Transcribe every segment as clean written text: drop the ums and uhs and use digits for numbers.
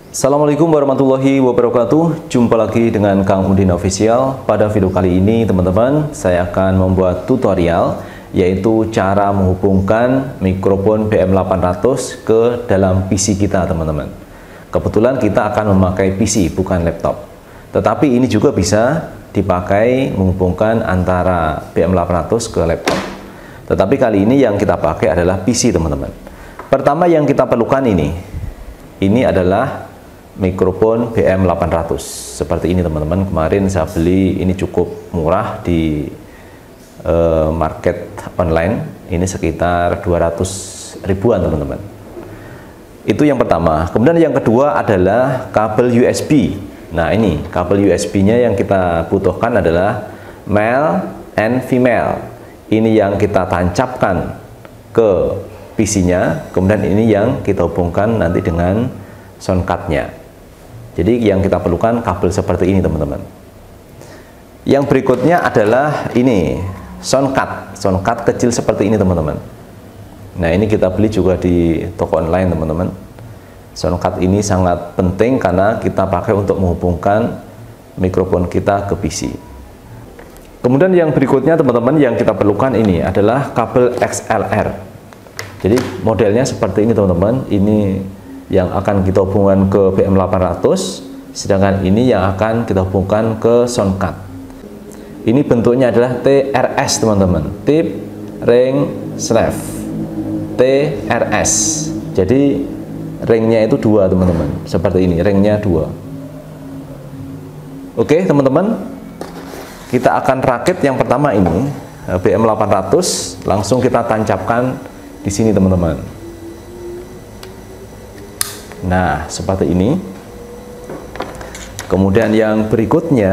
Assalamualaikum warahmatullahi wabarakatuh. Jumpa lagi dengan Kang Udin Official. Pada video kali ini teman-teman, saya akan membuat tutorial yaitu cara menghubungkan mikrofon BM800 ke dalam PC kita teman-teman. Kebetulan kita akan memakai PC bukan laptop, tetapi ini juga bisa dipakai menghubungkan antara BM800 ke laptop. Tetapi kali ini yang kita pakai adalah PC teman-teman. Pertama yang kita perlukan ini adalah mikrofon BM800 seperti ini teman-teman. Kemarin saya beli, ini cukup murah di market online, ini sekitar 200 ribuan teman-teman. Itu yang pertama. Kemudian yang kedua adalah kabel USB. Nah, ini kabel USB nya yang kita butuhkan adalah male and female. Ini yang kita tancapkan ke PC nya, kemudian ini yang kita hubungkan nanti dengan sound card nya. Jadi yang kita perlukan kabel seperti ini teman-teman. Yang berikutnya adalah ini sound card kecil seperti ini teman-teman. Nah, ini kita beli juga di toko online teman-teman. Sound card ini sangat penting karena kita pakai untuk menghubungkan mikrofon kita ke PC. Kemudian yang berikutnya teman-teman yang kita perlukan ini adalah kabel XLR. Jadi modelnya seperti ini teman-teman. Ini yang akan kita hubungkan ke BM800, sedangkan ini yang akan kita hubungkan ke sound card. Ini bentuknya adalah TRS teman-teman, tip ring sleeve, TRS. Jadi ringnya itu 2 teman-teman, seperti ini, ringnya 2. Oke teman-teman, kita akan rakit yang pertama ini BM800, langsung kita tancapkan di sini teman-teman. Nah, seperti ini. Kemudian yang berikutnya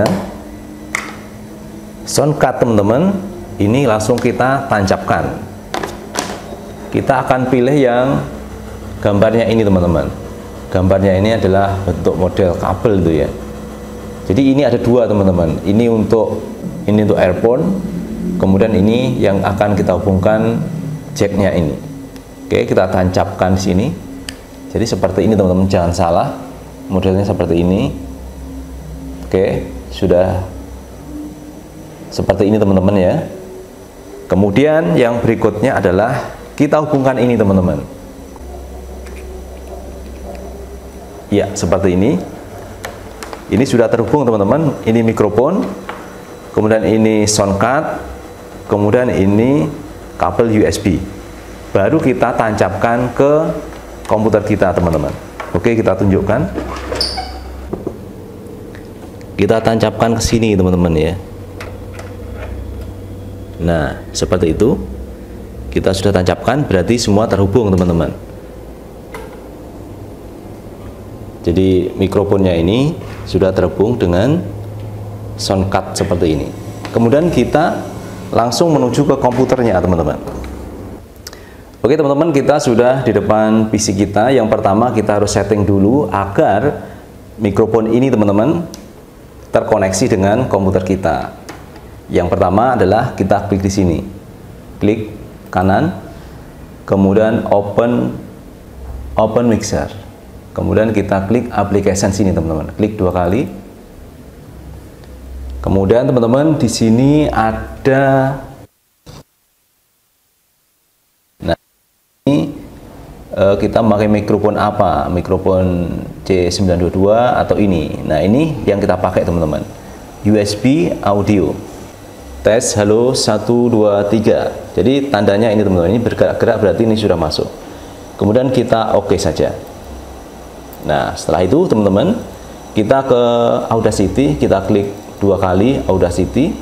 sound card teman-teman, ini langsung kita tancapkan. Kita akan pilih yang gambarnya ini teman-teman. Gambarnya ini adalah bentuk model kabel itu ya. Jadi ini ada 2 teman-teman. Ini untuk earphone. Kemudian ini yang akan kita hubungkan jacknya ini. Oke, kita tancapkan di sini. Jadi seperti ini teman-teman, jangan salah, modelnya seperti ini. Oke, sudah seperti ini teman-teman ya. Kemudian yang berikutnya adalah kita hubungkan ini teman-teman. Ya, seperti ini. Ini sudah terhubung teman-teman. Ini mikrofon, kemudian ini sound card, kemudian ini kabel USB. Baru kita tancapkan ke komputer kita teman-teman. Oke, kita tunjukkan. Kita tancapkan ke sini teman-teman ya. Nah, seperti itu. Kita sudah tancapkan, berarti semua terhubung teman-teman. Jadi mikrofonnya ini sudah terhubung dengan sound card seperti ini. Kemudian kita langsung menuju ke komputernya teman-teman. Oke teman-teman, kita sudah di depan PC kita. Yang pertama kita harus setting dulu agar mikrofon ini teman-teman terkoneksi dengan komputer kita. Yang pertama adalah kita klik di sini, klik kanan, kemudian open mixer, kemudian kita klik application sini teman-teman, klik 2 kali. Kemudian teman-teman di sini ada kita memakai mikrofon apa, mikrofon C922 atau ini. Nah, ini yang kita pakai teman-teman, USB audio tes halo 1 2 3. Jadi tandanya ini teman-teman, ini bergerak-gerak berarti ini sudah masuk. Kemudian kita oke saja. Nah, setelah itu teman-teman kita ke Audacity, kita klik 2 kali Audacity.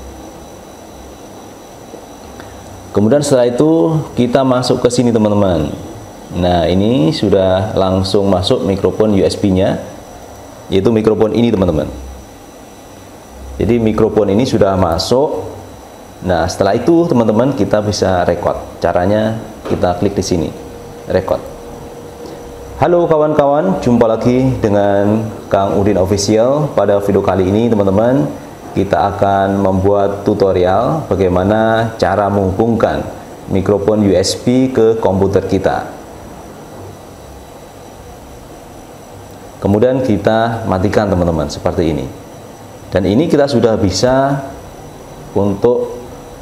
Kemudian setelah itu kita masuk ke sini teman-teman. Nah, ini sudah langsung masuk mikrofon USB nya, yaitu mikrofon ini teman-teman. Jadi mikrofon ini sudah masuk. Nah, setelah itu teman-teman kita bisa record. Caranya kita klik di sini, record. Halo kawan-kawan, jumpa lagi dengan Kang Udin Official. Pada video kali ini teman-teman, kita akan membuat tutorial bagaimana cara menghubungkan mikrofon USB ke komputer kita. Kemudian kita matikan teman-teman seperti ini. Dan ini kita sudah bisa untuk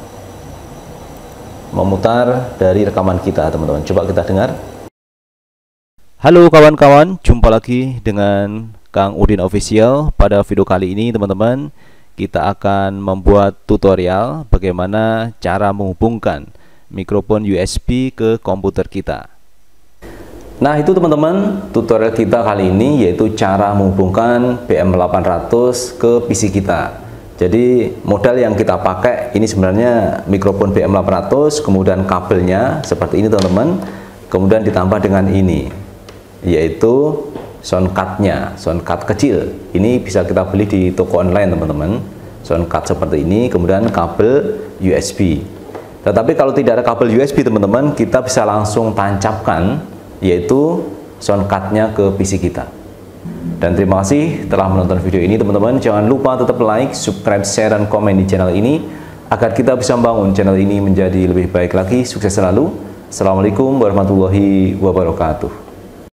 memutar dari rekaman kita teman-teman. Coba kita dengar. Halo kawan-kawan, jumpa lagi dengan Kang Udin Official. Pada video kali ini teman-teman, kita akan membuat tutorial bagaimana cara menghubungkan mikrofon USB ke komputer kita. Nah itu teman-teman, tutorial kita kali ini yaitu cara menghubungkan BM800 ke PC kita. Jadi modal yang kita pakai ini sebenarnya mikrofon BM800, kemudian kabelnya seperti ini teman-teman, kemudian ditambah dengan ini yaitu soundcardnya, soundcard kecil. Ini bisa kita beli di toko online teman-teman, soundcard seperti ini, kemudian kabel USB. Tetapi kalau tidak ada kabel USB teman-teman, kita bisa langsung tancapkan yaitu soundcardnya ke PC kita. Dan terima kasih telah menonton video ini teman-teman. Jangan lupa tetap like, subscribe, share, dan komen di channel ini agar kita bisa membangun channel ini menjadi lebih baik lagi. Sukses selalu. Assalamualaikum warahmatullahi wabarakatuh.